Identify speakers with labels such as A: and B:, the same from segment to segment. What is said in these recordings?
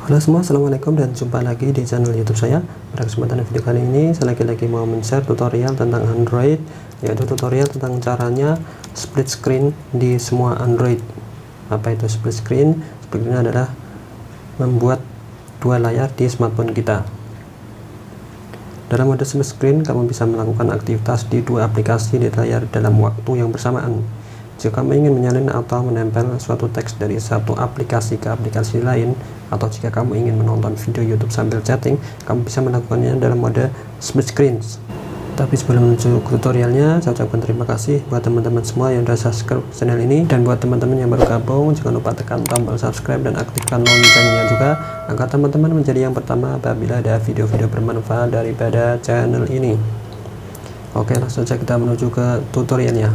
A: Halo semua, assalamualaikum dan jumpa lagi di channel YouTube saya. Pada kesempatan video kali ini saya lagi mau men-share tutorial tentang Android, yaitu tutorial tentang caranya split screen di semua Android. Apa itu split screen? Split screen adalah membuat dua layar di smartphone kita. Dalam mode split screen, kamu bisa melakukan aktivitas di dua aplikasi di layar dalam waktu yang bersamaan. Jika kamu ingin menyalin atau menempel suatu teks dari satu aplikasi ke aplikasi lain, atau jika kamu ingin menonton video YouTube sambil chatting, kamu bisa melakukannya dalam mode split screen. Tapi sebelum menuju ke tutorialnya, saya ucapkan terima kasih buat teman-teman semua yang sudah subscribe channel ini, dan buat teman-teman yang baru gabung, jangan lupa tekan tombol subscribe dan aktifkan loncengnya juga, agar teman-teman menjadi yang pertama apabila ada video-video bermanfaat daripada channel ini. Oke, langsung saja kita menuju ke tutorialnya.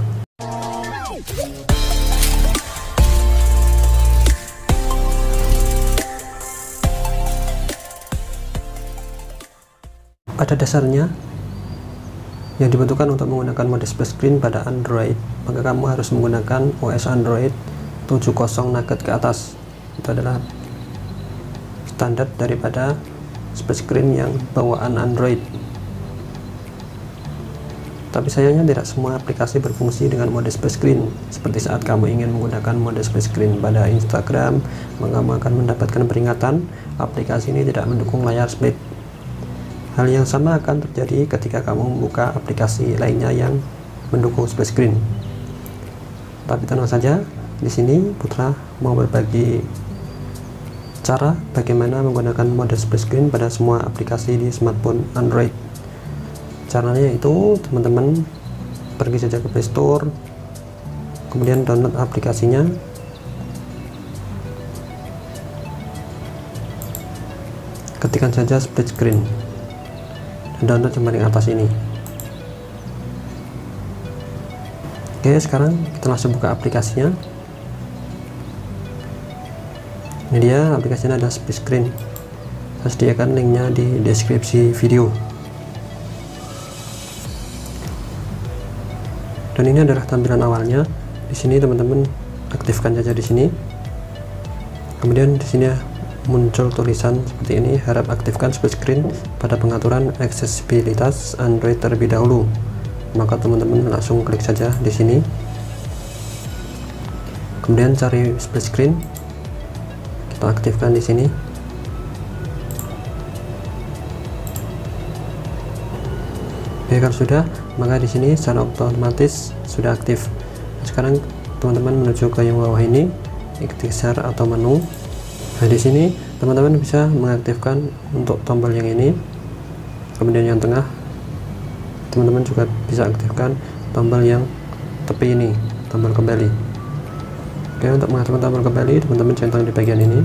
A: Pada dasarnya, yang dibutuhkan untuk menggunakan mode split screen pada Android, maka kamu harus menggunakan OS Android 7.0 Nougat ke atas. Itu adalah standar daripada split screen yang bawaan Android. Tapi sayangnya tidak semua aplikasi berfungsi dengan mode split screen. Seperti saat kamu ingin menggunakan mode split screen pada Instagram, maka kamu akan mendapatkan peringatan aplikasi ini tidak mendukung layar split. Hal yang sama akan terjadi ketika kamu membuka aplikasi lainnya yang mendukung split screen. Tapi tenang saja, di sini Putra mau berbagi cara bagaimana menggunakan mode split screen pada semua aplikasi di smartphone Android. Caranya yaitu teman-teman pergi saja ke Play Store, kemudian download aplikasinya. Ketikkan saja split screen, download yang paling atas ini. Oke, sekarang kita langsung buka aplikasinya. Ini dia aplikasinya, ada split screen. Saya sediakan linknya di deskripsi video. Dan ini adalah tampilan awalnya. Di sini teman-teman aktifkan saja di sini. Kemudian di sini muncul tulisan seperti ini, harap aktifkan split screen pada pengaturan aksesibilitas Android terlebih dahulu. Maka teman-teman langsung klik saja di sini, kemudian cari split screen, kita aktifkan di sini. Oke, kalau sudah, maka di sini secara otomatis sudah aktif. Sekarang teman-teman menuju ke yang bawah ini, ikhtisar atau menu. Nah, di sini teman-teman bisa mengaktifkan untuk tombol yang ini, kemudian yang tengah teman-teman juga bisa aktifkan tombol yang tepi ini, tombol kembali. Oke, untuk mengaktifkan tombol kembali teman-teman centang di bagian ini.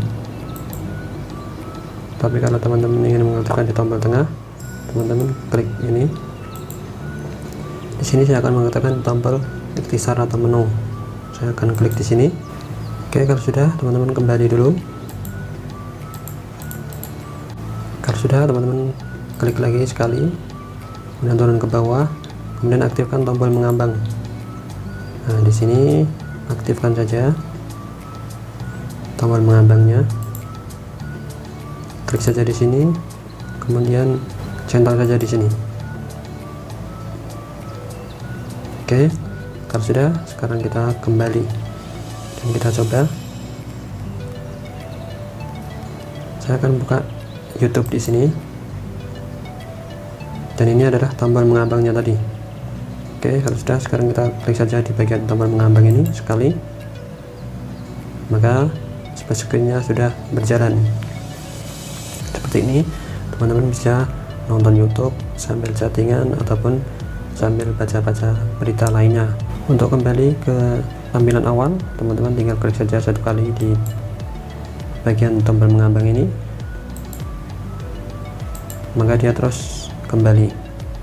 A: Tapi kalau teman-teman ingin mengaktifkan di tombol tengah, teman-teman klik ini. Di sini saya akan mengaktifkan tombol ikhtisar atau menu. Saya akan klik di sini. Oke, kalau sudah, teman-teman kembali dulu. Kalau sudah, teman-teman klik lagi sekali, kemudian turun ke bawah, kemudian aktifkan tombol mengambang. Nah, di sini aktifkan saja tombol mengambangnya. Klik saja di sini, kemudian centang saja di sini. Oke, kalau sudah, sekarang kita kembali dan kita coba. Saya akan buka YouTube di sini, dan ini adalah tombol mengambangnya tadi. Oke, kalau sudah, sekarang kita klik saja di bagian tombol mengambang ini sekali, maka split screen-nya sudah berjalan. Seperti ini, teman-teman bisa nonton YouTube sambil chattingan ataupun sambil baca-baca berita lainnya. Untuk kembali ke tampilan awal, teman-teman tinggal klik saja satu kali di bagian tombol mengambang ini, maka dia terus kembali.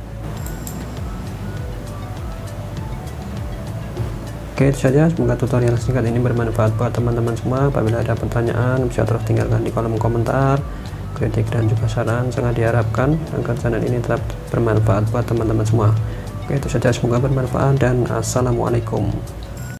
A: Oke, itu saja. Semoga tutorial singkat ini bermanfaat buat teman-teman semua. Apabila ada pertanyaan, bisa terus tinggalkan di kolom komentar. Kritik dan juga saran sangat diharapkan agar channel ini tetap bermanfaat buat teman-teman semua. Oke, itu saja. Semoga bermanfaat dan assalamualaikum.